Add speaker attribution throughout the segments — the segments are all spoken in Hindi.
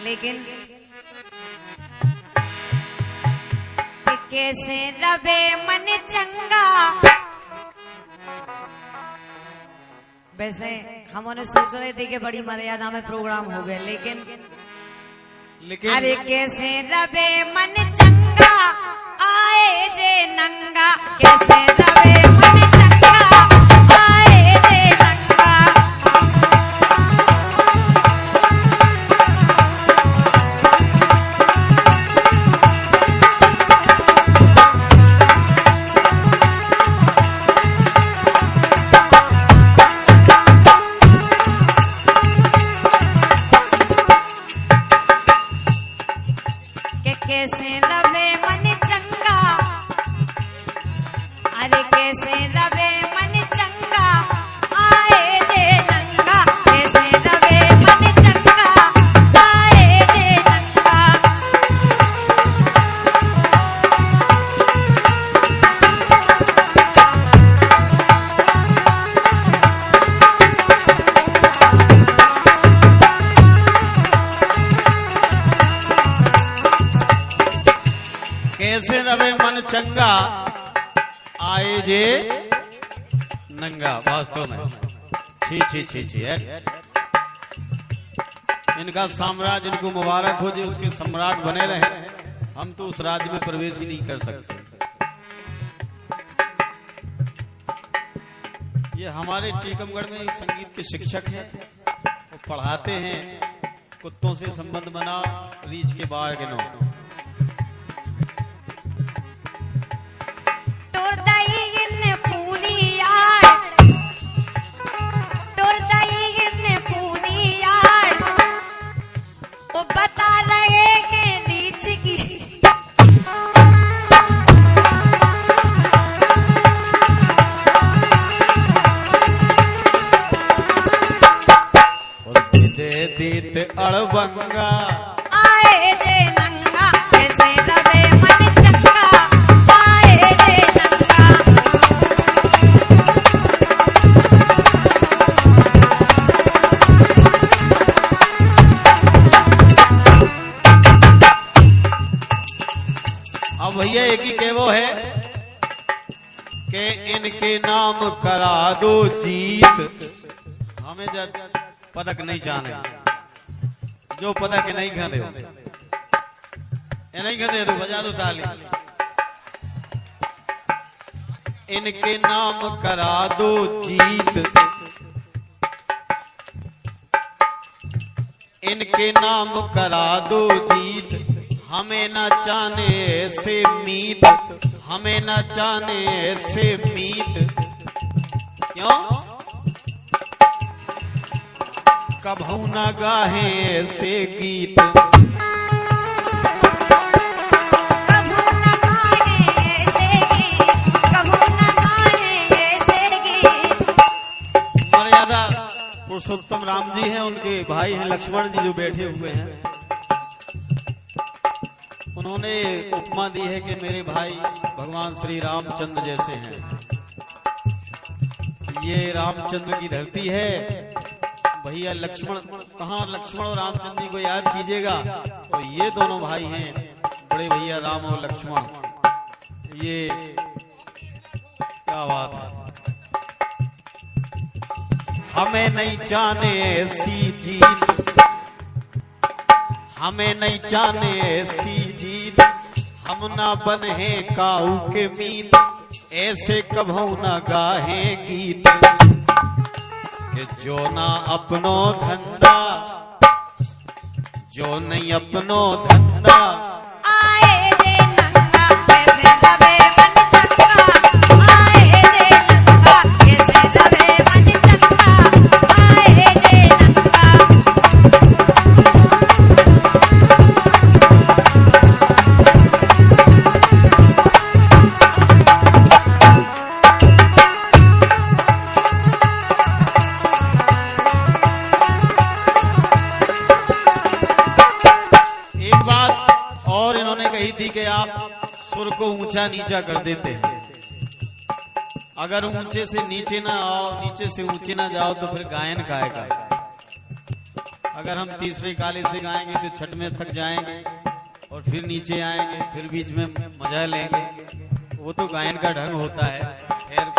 Speaker 1: लेकिन कैसे रवे मन चंगा। वैसे हम उन्हें सोच रहे थे कि बड़ी मर्यादा में प्रोग्राम हो गए, लेकिन अरे कैसे रवे मन चंगा आए जे नंगा। कैसे रवे मन चंगा आए जे नंगा। कैसे रवे मन चंगा, अरे कैसे रवे मन चंगा आए जे नंगा। कैसे रवे मन चंगा आए जे नंगा।
Speaker 2: कैसे रवे मन चंगा आए जे नंगा। वास्तव में छी छी छी छी है। इनका साम्राज्य इनको मुबारक हो जे उसके सम्राट बने रहे। हम तो उस राज्य में प्रवेश ही नहीं कर सकते। ये हमारे टीकमगढ़ में एक संगीत के शिक्षक हैं, वो पढ़ाते हैं कुत्तों से संबंध बना रीछ के बाहर के नो। दीत अड़बंगा
Speaker 1: आए जे नंगा। कैसे रवे मन चंगा आए जे नंगा।
Speaker 2: अब भैया एक ही कहवो है कि इनके नाम करा दो जीत। हमें जब पदक नहीं चाहने, जो पदक नहीं खाने हो ये नहीं खाने तो बजा दो ताली। इनके नाम करा दो जीत, इनके नाम करा दो जीत। हमें न जाने ऐसे मीत, हमें न जाने ऐसे मीत। क्यों कभू न गाहे ऐसे गीत।
Speaker 1: कभू न गाए ऐसे गीत, कभू न गाए ऐसे गीत।
Speaker 2: मर्यादा पुरुषोत्तम राम जी हैं, उनके भाई हैं लक्ष्मण जी जो बैठे हुए हैं। उन्होंने उपमा दी है कि मेरे भाई भगवान श्री रामचंद्र जैसे हैं। ये रामचंद्र की धरती है। भैया लक्ष्मण कहाँ, लक्ष्मण और रामचंद्र जी को याद कीजिएगा। तो ये दोनों भाई हैं, बड़े भैया राम और लक्ष्मण। ये क्या बात है। हमें नहीं जाने ऐसी जीत, हमें नहीं जाने ऐसी जीत। हम ना बने काऊ के मीत, ऐसे कभू ना गाहे गीत। कि जो ना अपनो धंधा, जो नहीं अपनो धंधा
Speaker 1: आए जे नंगा। कैसे रवे मन चंगा आए जे नंगा। कैसे रवे मन चंगा आए जे नंगा।
Speaker 2: थी कि आप सुर को ऊंचा नीचा कर देते हैं। अगर ऊंचे से नीचे ना आओ, नीचे से ऊंचे ना जाओ तो फिर गायन गाएगा। अगर हम तीसरी काली से गाएंगे तो छठ में थक जाएंगे और फिर नीचे आएंगे, फिर बीच में मजा लेंगे। वो तो गायन का ढंग होता है। खैर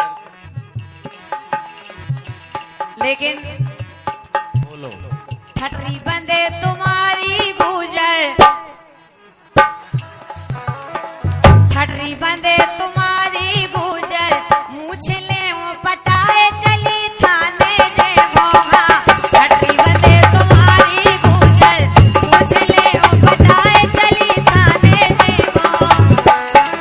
Speaker 1: लेकिन
Speaker 2: बोलो।
Speaker 1: ठटरी बंदे तुम्हारी गुजर, ठटरी बंदे तुम्हारी गुजर, मूछ ले वो पटाए चली थाने जे भोगा। ठटरी बंदे तुम्हारी गुजर, मूछ ले वो पटाए चली थाने जे भोगा।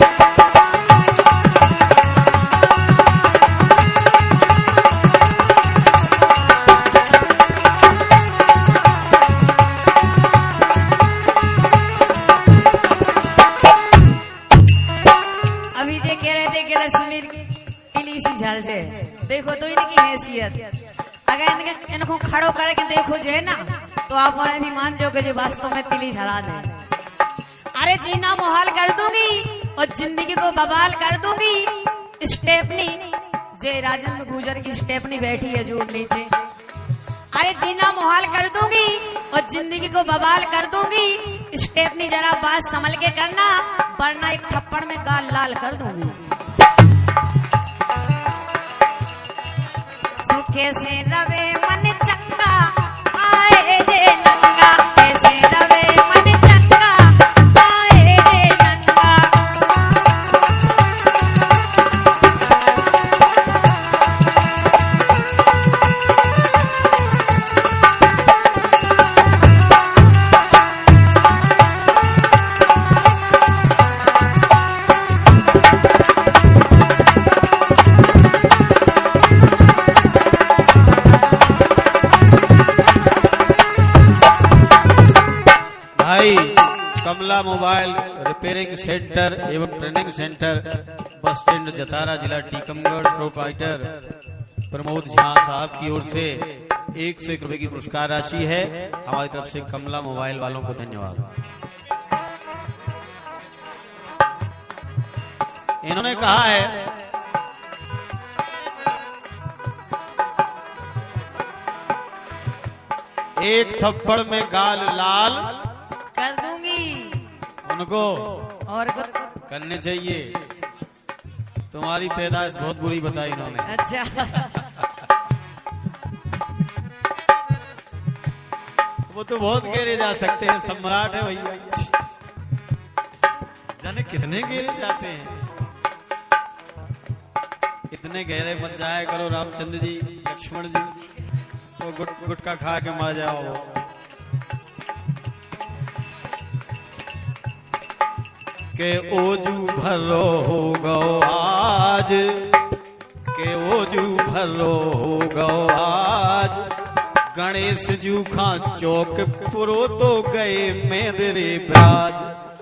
Speaker 1: अभी जे कह रहे थे कि रश्मि तिली सी झड़ जे, देखो तो इनकी हैसियत अगर इनको खड़ो करके देखो जो है ना, तो आप और भी मान जाओ कि जो वास्तव में तिली झड़ा दे। अरे जीना मुहाल कर दूंगी और जिंदगी को बवाल कर दूंगी। स्टेपनी जे राजेंद्र गुर्जर की स्टेपनी बैठी है जो नीचे, अरे जीना मुहाल कर दूंगी और जिंदगी को बवाल कर दूंगी। स्टेपनी जरा बात संभल के करना, वरना एक थप्पड़ में गाल लाल कर दूंगी। सुखे से रवे मन चंगा, आए जे नंगा। कैसे रवे मन चंगा, आए जे नंगा।
Speaker 2: कमला मोबाइल रिपेयरिंग सेंटर एवं training centre, bus stand Jatara, जिला टीकमगढ़, प्रोप्राइटर प्रमोद झा साहब की ओर से 101 रुपए की पुरस्कार राशि है। हमारी तरफ से कमला मोबाइल वालों को धन्यवाद। इन्होंने कहा है एक थप्पड़ में गाल लाल
Speaker 1: कर दूंगी।
Speaker 2: उनको
Speaker 1: और
Speaker 2: करने चाहिए। तुम्हारी पैदाइश बहुत बुरी बताई इन्होंने।
Speaker 1: अच्छा
Speaker 2: वो तो बहुत गहरे जा सकते हैं, सम्राट है भैया। जाने कितने गहरे जाते हैं। इतने गहरे मत जाया करो रामचंद्र जी, लक्ष्मण जी, वो गुटखा खा के मर जाओ। के ओजू भरो हो गो आज, के ओजू भरो हो गो आज, गणेश जू खां चौक पुरो तो गए मेदरे ब्राज।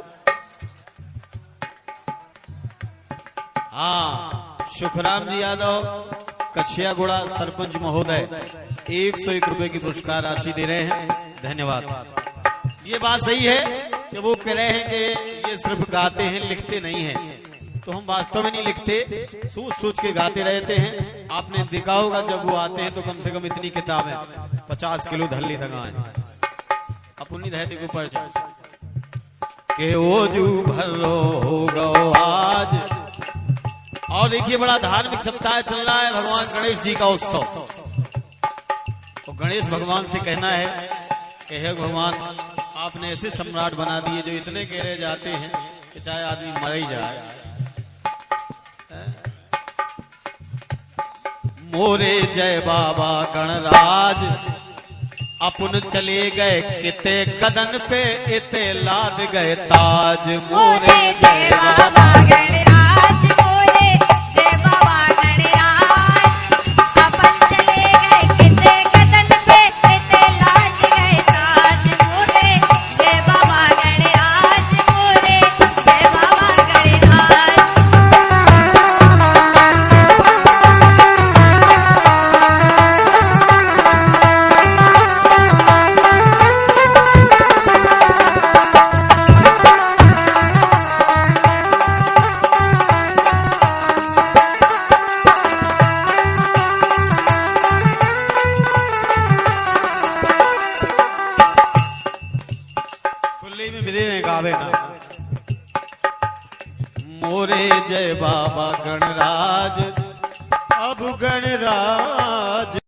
Speaker 2: हाँ, सुखराम जी यादव कछियागुड़ा सरपंच महोदय 101 रुपए की पुरस्कार राशि दे रहे हैं, धन्यवाद। ये बात सही है कि वो कह रहे हैं कि ये सिर्फ गाते हैं, लिखते नहीं हैं। तो हम वास्तव में नहीं लिखते, सोच सोच के गाते रहते हैं। आपने देखा होगा जब वो आते हैं तो कम से कम इतनी किताबें 50 किलो धल्ली तक आए। अपनी धरती को ऊपर के ओजू भरो हो गो आज। और देखिए बड़ा धार्मिक सप्ताह चल रहा है, भगवान गणेश जी का उत्सव। तो गणेश भगवान से कहना है कि हे भगवान, आपने ऐसे सम्राट बना दिए जो इतने गहरे जाते हैं कि चाहे आदमी मर ही जाए। मोरे जय बाबा गणराज, अपन चले गए किते कदन पे, इते लाद गए ताज।
Speaker 1: मोरे जय बाबा गणराज, मोरे जय बाबा गणराज, अपन चले गए किते कदन पे, इते लाद गए ताज। मोरे जय बाबा गणराज, मोरे जय बाबा गणराज।
Speaker 2: बोली में विधि में गावे ना। मोरे जय बाबा गणराज, अब गणराज